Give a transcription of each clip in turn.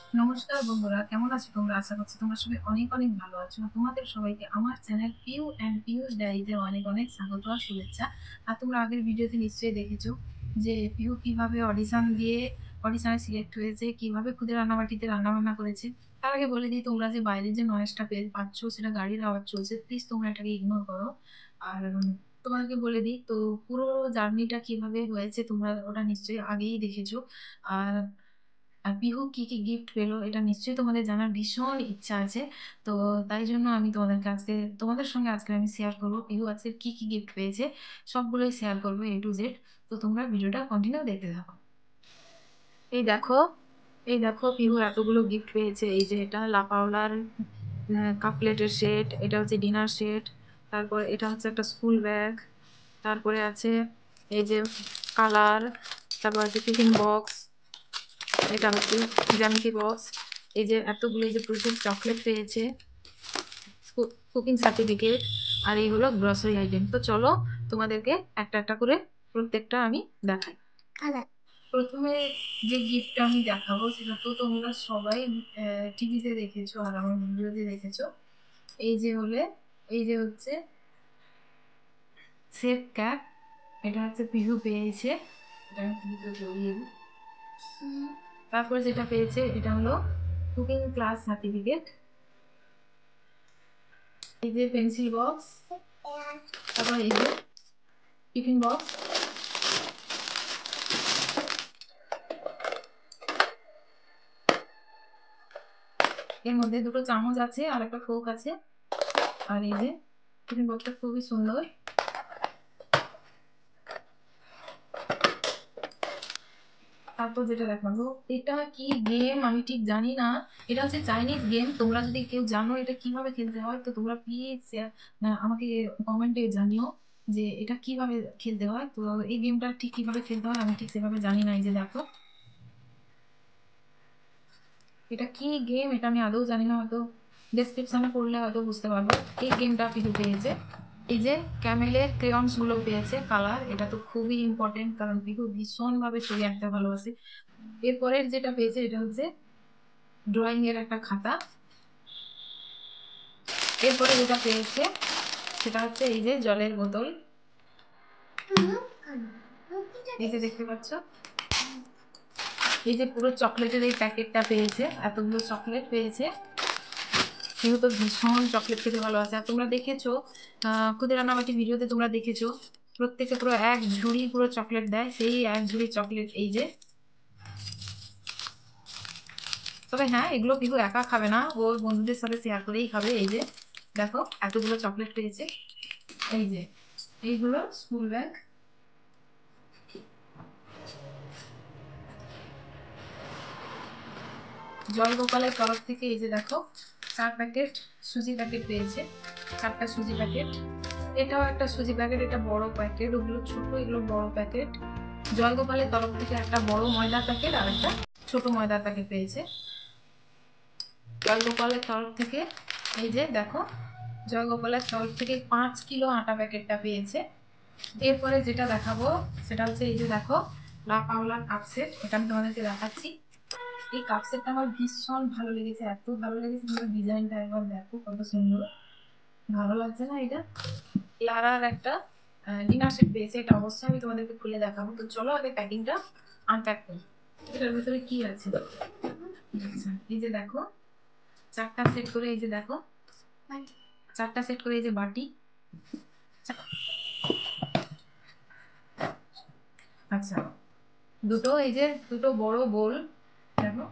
নমস্কার বন্ধুরা, কেমন আছো তোমরা? আশা করছি তোমরা সবাই অনেক অনেক ভালো আছো। তোমাদের সবাইকে আমার চ্যানেল পিউ অ্যান্ড পিউস ডায়েরিতে অনেক অনেক স্বাগত আর শুভেচ্ছা। আর তোমরা আগের ভিডিওতে নিশ্চয়ই দেখেছো যে পিউ কিভাবে অডিশন দিয়ে অডিশনে সিলেক্ট হয়েছে, কিভাবে খুদে রান্নাবাটিতে রান্নাবান্না করেছে। তার আগে বলে দিই, তোমরা যে বাইরে যে নয়েজটা পাচ্ছ সেটা গাড়ির আওয়াজ চলছে, প্লিজ তোমরা এটাকে ইগনোর করো। আর তোমাদেরকে বলে দিই তো, পুরো জার্নিটা কিভাবে হয়েছে তোমরা ওটা নিশ্চয়ই আগেই দেখেছো। আর আর পিহু কি কি গিফট পেলো এটা নিশ্চয়ই তোমাদের জানার ভীষণ ইচ্ছা আছে। তো তাই জন্য আমি তোমাদের সঙ্গে আজকে আমি শেয়ার করবো পিহু আজকে কি কি গিফট পেয়েছে। সবগুলোই শেয়ার করবো A to Z। তো তোমরা ভিডিওটা কন্টিনিউ দেখতে থাকো। এই দেখো, এই দেখো পিহু এতগুলো গিফট পেয়েছে। এই যে এটা লাপাওলার কাপ প্লেটের সেট, এটা হচ্ছে ডিনার সেট, তারপর এটা হচ্ছে একটা স্কুল ব্যাগ, তারপরে আছে এই যে কালার, তারপর আছে টিফিন বক্স, এটা হচ্ছে জ্যামিতি বক্স, এই যে এতগুলো এই যে প্রচুর চকলেট পেয়েছে, কুকিং সার্টিফিকেট, আর এই হলো গ্রসারি আইটেম। তো চলো তোমাদেরকে একটা একটা করে প্রত্যেকটা আমি দেখাই। প্রথমে যে গিফটটা আমি দেখাবো সেটা তো তোমরা সবাই টিভিতে দেখেছো আর আমার ভিডিওতে দেখেছো। এই যে হলে এই যে হচ্ছে সেফ ক্যাপ, এটা হচ্ছে পিহু পেয়েছে। এটা আমি পিহুকে জড়িয়ে দিই। তারপরে যেটা পেয়েছে এটা হলো কুকিং ক্লাস সার্টিফিকেট, এই যে পেন্সিল বক্স, তারপর এই যে টিফিন বক্স, এর মধ্যে দুটো চামচ আছে আর একটা ফোক আছে। আর এই যে টিফিন বক্সটা খুবই সুন্দর। তারপর যেটা দেখাবো, এটা কি গেম আমি ঠিক জানি না। এটা হচ্ছে চাইনিজ গেম। তোমরা যদি কেউ জানো এটা কিভাবে খেলতে হয় তো তোমরা প্লিজ আমাকে কমেন্টে জানিও যে এটা কিভাবে খেলতে হয়। তো এই গেমটা ঠিক কিভাবে খেলতে হয় আমি ঠিক সেভাবে জানি না। এই যে দেখো, এটা কি গেম এটা আমি আদৌ জানি না, হয়তো ডেসক্রিপশনে পড়লে হয়তো বুঝতে পারবো। এই গেমটা পিহু পেয়েছে। এই যে ক্যামেলের ক্রেয়ন্স গুলো পেয়েছে কালার, এটা তো খুবই ইম্পর্টেন্ট কারণ পিহু ভীষণ ভাবে ছবি আঁকতে ভালোবাসে। এরপরের যেটা পেয়েছে এটা হচ্ছে ড্রয়িং এর একটা খাতা। এরপরে যেটা পেয়েছে সেটা হচ্ছে এই যে জলের বোতল, এই যে দেখতে পাচ্ছ। এই যে পুরো চকলেটের এই প্যাকেটটা পেয়েছে, এতগুলো চকলেট পেয়েছে। কেউ তো ভীষণ চকলেট খেতে ভালোবাসে। আর তোমরা দেখেছো খুদে রান্নাবাটি ভিডিওতে তোমরা দেখেছো প্রত্যেকে পুরো এক ঝুড়ি পুরো চকলেট দেয়, সেই এক ঝুড়ি চকলেট এই যে। তবে হ্যাঁ, এগুলো পিহু একা খাবে না, ওর বন্ধুদের সাথে শেয়ার করেই খাবে। এই যে দেখো এতগুলো চকলেট পেয়েছে। এই যে এইগুলো স্কুল ব্যাগ। জল গোপালের তরফ থেকে এই যে দেখো 4 প্যাকেট সুজি প্যাকেট পেয়েছে, 4টা সুজি প্যাকেট। এটাও একটা সুজি প্যাকেট, এটা বড় প্যাকেট, ওগুলো ছোট, এগুলো বড় প্যাকেট। জল গোপালের তরফ থেকে একটা বড় ময়দার প্যাকেট আর একটা ছোট ময়দার প্যাকেট পেয়েছে জল গোপালের তরফ থেকে। এই যে দেখো, জল গোপালের তরফ থেকে 5 কিলো আটা প্যাকেটটা পেয়েছে। এরপরে যেটা দেখাবো সেটা হচ্ছে এই যে দেখো লা পাওলার কাপ সেট, এটা আমি তোমাদেরকে দেখাচ্ছি। এই কাপ সেটটা আমার ভীষণ ভালো লেগেছে, এত ভালো লেগেছে, তোমার ডিজাইনটা একবার দেখো কত সুন্দর, ভালো লাগছে না এটা? লারার একটা ডিনার সেট পেয়েছে, এটা অবশ্যই আমি তোমাদেরকে খুলে দেখাবো। তো চলো আগে প্যাকিংটা আনপ্যাক করি, এটার ভিতরে কি আছে। আচ্ছা, এই যে দেখো 4টা সেট করে, এই যে দেখো 4টা সেট করে এই যে বাটি। আচ্ছা, দুটো এই যে দুটো বড় বোল দেখো,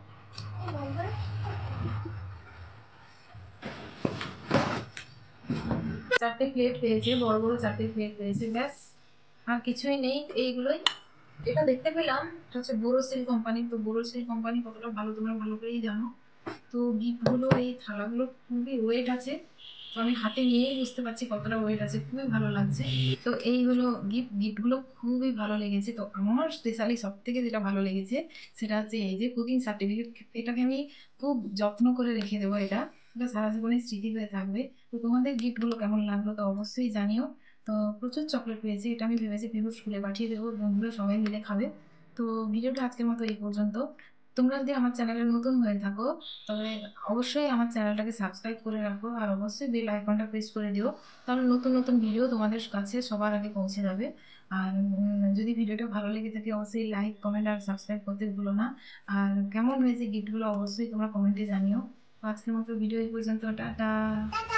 4টে প্লেট পেয়েছে, বড় বড় 4টে প্লেট পেয়েছে, ব্যাস আর কিছুই নেই। এইগুলোই এটা দেখতে পেলাম, এটা হচ্ছে বোরোসিল কোম্পানি। তো বোরোসিল কোম্পানি কতটা ভালো তোমরা ভালো করেই জানো। তো গিফটগুলো এই থালাগুলো খুবই ওয়েট আছে, তো আমি হাতে নিয়েই বুঝতে পারছি কতটা ওয়েট আছে, খুবই ভালো লাগছে। তো এইগুলো গিফটগুলো খুবই ভালো লেগেছে। তো আমার স্পেশালি সব থেকে যেটা ভালো লেগেছে সেটা হচ্ছে এই যে কুকিং সার্টিফিকেট, এটাকে আমি খুব যত্ন করে রেখে দেবো, এটা এটা সারা জীবনের স্মৃতি হয়ে থাকবে। তো তোমাদের গিফটগুলো কেমন লাগলো তো অবশ্যই জানিও। তো প্রচুর চকলেট পেয়েছি, এটা আমি ভেবেছি ভেবে স্কুলে পাঠিয়ে দেবো, বন্ধুরা সবাই মিলে খাবে। তো ভিডিওটা আজকের মতো এই পর্যন্ত। তোমরা যদি আমার চ্যানেলে নতুন হয়ে থাকো তবে অবশ্যই আমার চ্যানেলটাকে সাবস্ক্রাইব করে রাখো, আর অবশ্যই বেল আইকনটা প্রেস করে দিও, তাহলে নতুন নতুন ভিডিও তোমাদের কাছে সবার আগে পৌঁছে যাবে। আর যদি ভিডিওটা ভালো লেগে থাকে অবশ্যই লাইক, কমেন্ট আর সাবস্ক্রাইব করতে ভুলো না। আর কেমন হয়েছে গিফটগুলো অবশ্যই তোমরা কমেন্টে জানিও। তো আজকের মতো ভিডিও এই পর্যন্ত, টাটা।